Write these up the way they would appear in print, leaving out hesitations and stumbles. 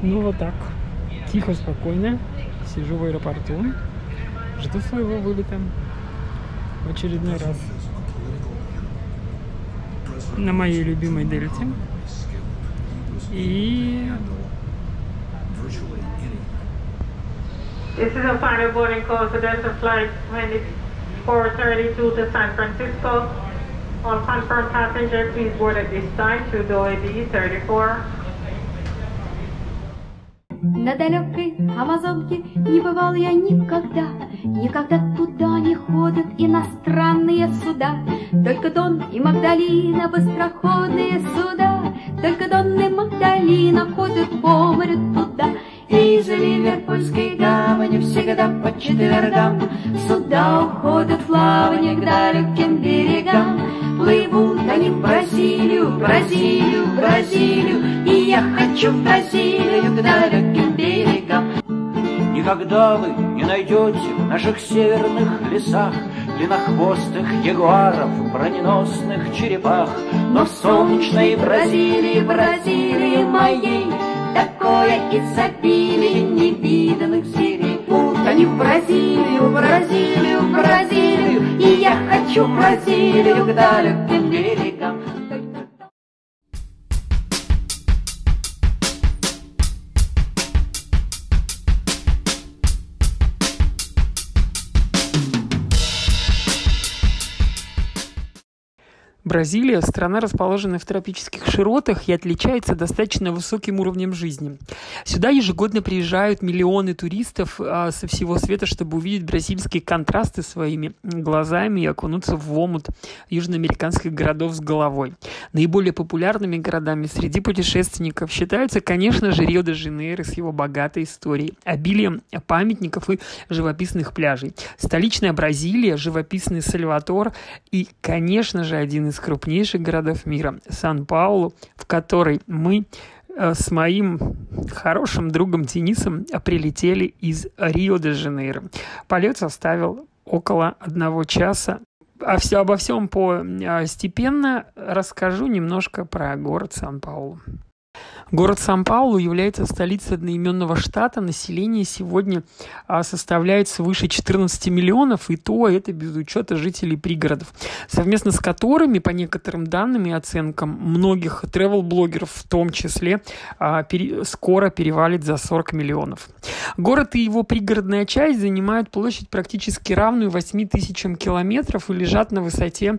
Ну вот так, тихо, спокойно, сижу в аэропорту, жду своего вылета в очередной раз на моей любимой Дельте. И... This is a final boarding call for Delta flight 2432 to San Francisco. All confirmed passengers, please board at this time to DOAD 34. На далекой Амазонке не бывал я никогда, никогда туда не ходят иностранные суда. Только Дон и Магдалина, быстроходные суда, только Дон и Магдалина ходят по морю туда. Из Ливерпульской гавани всегда по четвергам суда уходят в плавание к далеким берегам. Плывут они в Бразилию, Бразилию, Бразилию, и я хочу в Бразилию к далеким берегам. Никогда вы не найдете в наших северных лесах длиннохвостых ягуаров, броненосных черепах, но в солнечной Бразилии, Бразилии моей, такое изобилие невиданных зверей. Плывут они в Бразилию, Бразилию, Бразилию, и я хочу в Бразилию к далеким берегам. Бразилия – страна, расположенная в тропических широтах и отличается достаточно высоким уровнем жизни. Сюда ежегодно приезжают миллионы туристов со всего света, чтобы увидеть бразильские контрасты своими глазами и окунуться в омут южноамериканских городов с головой. Наиболее популярными городами среди путешественников считаются, конечно же, Рио-де-Жанейро с его богатой историей, обилием памятников и живописных пляжей. Столичная Бразилия, живописный Сальвадор и, конечно же, один из крупнейших городов мира – Сан-Паулу, в который мы с моим хорошим другом Денисом прилетели из Рио-де-Жанейро. Полет составил около 1 часа. Обо всем постепенно расскажу немножко про город Сан-Паулу. Город Сан-Паулу является столицей одноименного штата. Население сегодня составляет свыше 14 миллионов, и то это без учета жителей пригородов, совместно с которыми, по некоторым данным и оценкам многих тревел-блогеров в том числе, скоро перевалит за 40 миллионов. Город и его пригородная часть занимают площадь практически равную 8 тысячам километров и лежат на высоте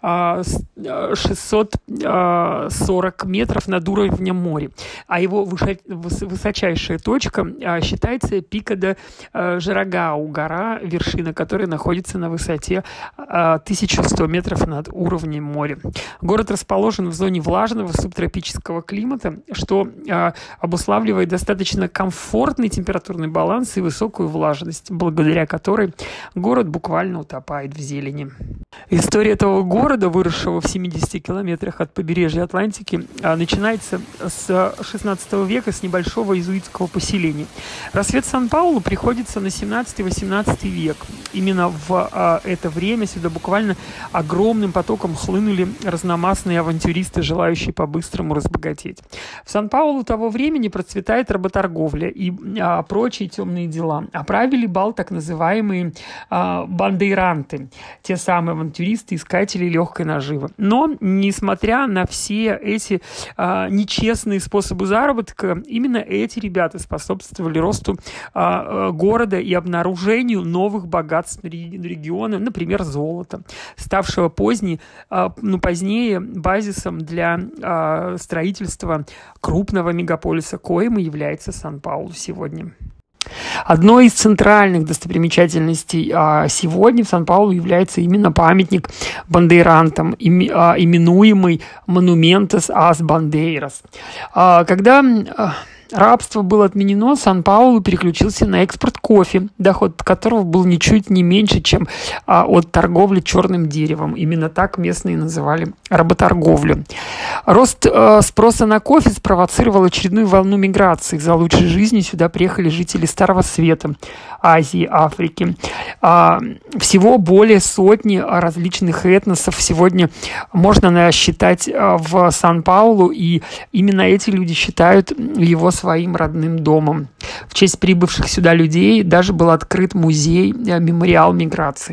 640 метров над уровнем моря. А его высочайшая точка считается Пико де Жарагау, гора, вершина которой находится на высоте 1100 метров над уровнем моря. Город расположен в зоне влажного субтропического климата, что обуславливает достаточно комфортный температурный баланс и высокую влажность, благодаря которой город буквально утопает в зелени. История этого города, выросшего в 70 километрах от побережья Атлантики, начинается с 16 века, с небольшого иезуитского поселения. Рассвет Сан-Паулу приходится на 17-18 век. Именно в это время сюда буквально огромным потоком хлынули разномастные авантюристы, желающие по-быстрому разбогатеть. В Сан-Паулу того времени процветает работорговля и прочие темные дела. А правили бал так называемые бандейранты, те самые авантюристы, искатели легкой наживы. Но, несмотря на все эти нечестные способы заработка, именно эти ребята способствовали росту города и обнаружению новых богатств региона, например, золота, ставшего позднее базисом для строительства крупного мегаполиса, коим и является Сан-Паулу сегодня. Одной из центральных достопримечательностей сегодня в Сан-Паулу является именно памятник бандейрантам, именуемый Монументас ас Бандейрас. Когда рабство было отменено, Сан-Паулу переключился на экспорт кофе, доход которого был ничуть не меньше, чем от торговли черным деревом. Именно так местные называли работорговлю. Рост спроса на кофе спровоцировал очередную волну миграции. За лучшей жизнью сюда приехали жители Старого Света, Азии, Африки. Всего более сотни различных этносов сегодня можно насчитать в Сан-Паулу, и именно эти люди считают его своей своим родным домом. В честь прибывших сюда людей даже был открыт музей «Мемориал миграции».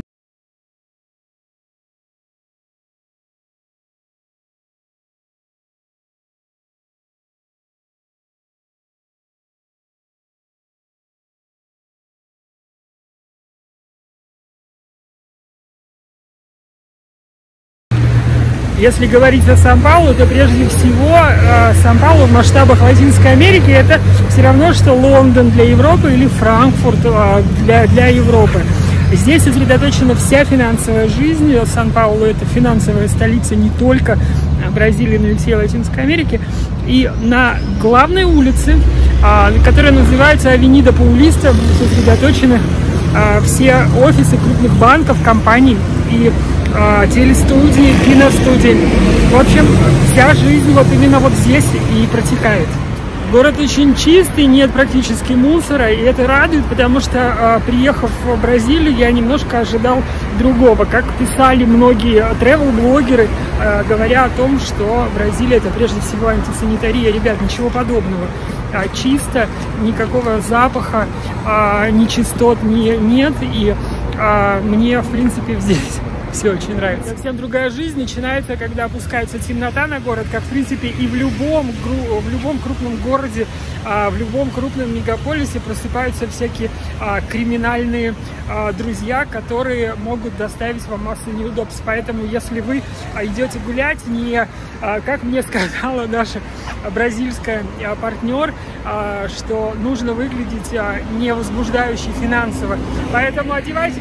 Если говорить о Сан-Паулу, то прежде всего Сан-Паулу в масштабах Латинской Америки это все равно, что Лондон для Европы или Франкфурт для Европы. Здесь сосредоточена вся финансовая жизнь. Сан-Паулу — это финансовая столица не только Бразилии, но и всей Латинской Америки. И на главной улице, которая называется Авенида Паулиста, сосредоточены все офисы крупных банков, компаний и телестудии, киностудии. В общем, вся жизнь вот именно вот здесь и протекает. Город очень чистый, нет практически мусора, и это радует, потому что, приехав в Бразилию, я немножко ожидал другого. Как писали многие тревел-блогеры, говоря о том, что Бразилия — это прежде всего антисанитария. Ребят, ничего подобного. Чисто, никакого запаха, нечистот нет, и мне, в принципе, здесь все очень нравится. Совсем другая жизнь начинается, когда опускается темнота на город, как, в принципе, и в любом крупном городе, в любом крупном мегаполисе просыпаются всякие криминальные друзья, которые могут доставить вам массу неудобств. Поэтому, если вы идете гулять, не, как мне сказала наша бразильская партнер, что нужно выглядеть не возбуждающе финансово. Поэтому надевайте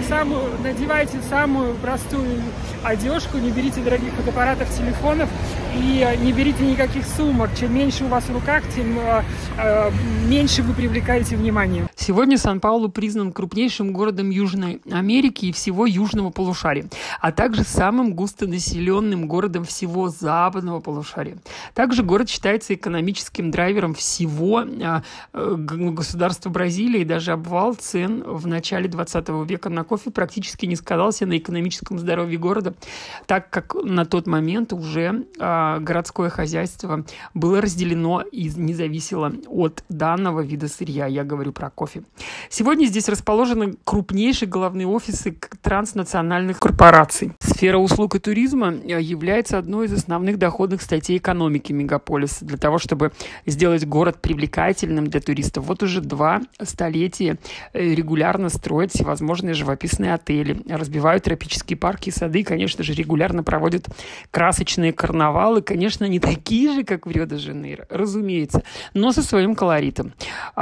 самую простую одежку, не берите дорогих фотоаппаратов, телефонов и не берите никаких сумок. Чем меньше у вас в руках, тем меньше вы привлекаете внимание. Сегодня Сан-Паулу признан крупнейшим городом Южной Америки и всего южного полушария, а также самым густонаселенным городом всего западного полушария. Также город считается экономическим драйвером всего государства Бразилии. Даже обвал цен в начале 20 века на кофе практически не сказался на экономическом здоровье города, так как на тот момент уже городское хозяйство было разделено и не зависело от данного вида сырья. Я говорю про кофе. Сегодня здесь расположены крупнейшие головные офисы транснациональных корпораций. Сфера услуг и туризма является одной из основных доходных статей экономики мегаполиса. Для того, чтобы сделать город привлекательным для туристов, вот уже 2 столетия регулярно строят всевозможные живописные отели, разбивают тропические парки и сады, конечно же, регулярно проводят красочные карнавалы, конечно, не такие же, как в Рио-де-Жанейро, разумеется, но со своим колоритом.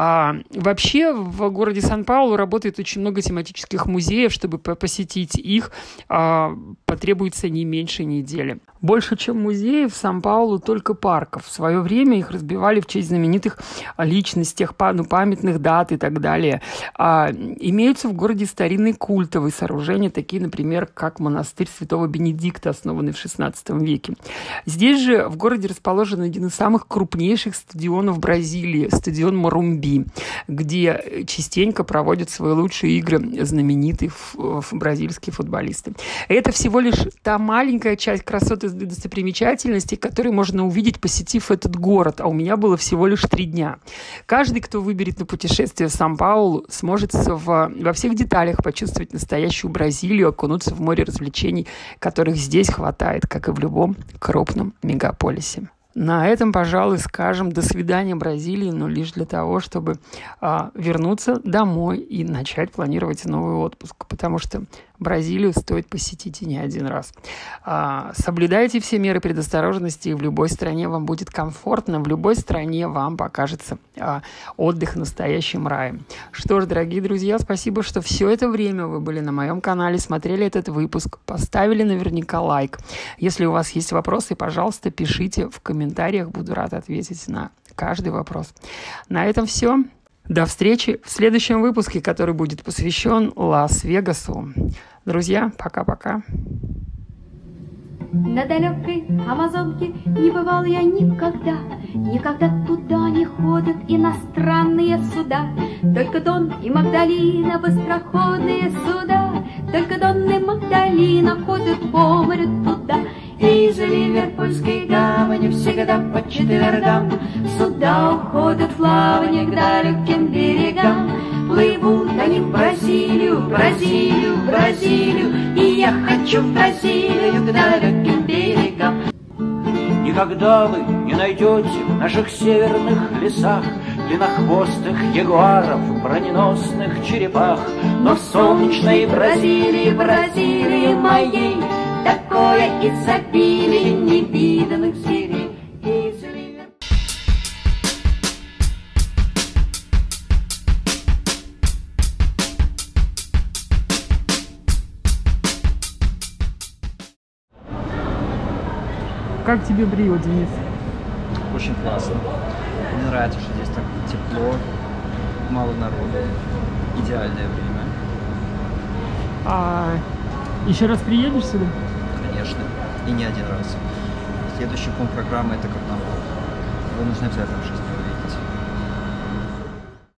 Вообще в городе Сан-Паулу работает очень много тематических музеев. Чтобы посетить их, потребуется не меньше недели. Больше, чем музеев, в Сан-Паулу только парков. В свое время их разбивали в честь знаменитых личностей, памятных дат и так далее. Имеются в городе старинные культовые сооружения, такие, например, как монастырь Святого Бенедикта, основанный в XVI веке. Здесь же в городе расположен один из самых крупнейших стадионов Бразилии, стадион Морумби, где частенько проводят свои лучшие игры знаменитые бразильские футболисты. Это всего лишь та маленькая часть красоты и достопримечательностей, которые можно увидеть, посетив этот город. А у меня было всего лишь 3 дня. Каждый, кто выберет на путешествие в Сан-Паулу, сможет во всех деталях почувствовать настоящую Бразилию, окунуться в море развлечений, которых здесь хватает, как и в любом крупном мегаполисе. На этом, пожалуй, скажем до свидания Бразилии, но лишь для того, чтобы вернуться домой и начать планировать новый отпуск, потому что Бразилию стоит посетить и не один раз. Соблюдайте все меры предосторожности, и в любой стране вам будет комфортно, в любой стране вам покажется отдых настоящим раем. Что ж, дорогие друзья, спасибо, что все это время вы были на моем канале, смотрели этот выпуск, поставили наверняка лайк. Если у вас есть вопросы, пожалуйста, пишите в комментариях, буду рад ответить на каждый вопрос. На этом все. До встречи в следующем выпуске, который будет посвящен Лас-Вегасу. Друзья, пока-пока. На далекой Амазонке не бывал я никогда, никогда туда не ходят иностранные суда. Только Дон и Магдалина, быстроходные суда, только Дон и Магдалина ходят по морю туда. Из Ливерпульской гавани всегда по четвергам суда уходят в плавание к далеким берегам. Плывут они в Бразилию, Бразилию, Бразилию, и я хочу в Бразилию к далеким берегам. Никогда вы не найдете в наших северных лесах длиннохвостых ягуаров, броненосных черепах. Но в солнечной Бразилии, Бразилии моей, такое изобилие невиданных зверей. Как тебе в Рио, Денис? Очень классно. Мне нравится, что здесь так тепло, мало народу. Идеальное время. А еще раз приедешь сюда? Конечно. И не один раз. Следующий пункт программы — это Карнавал. Вы нужно обязательно 6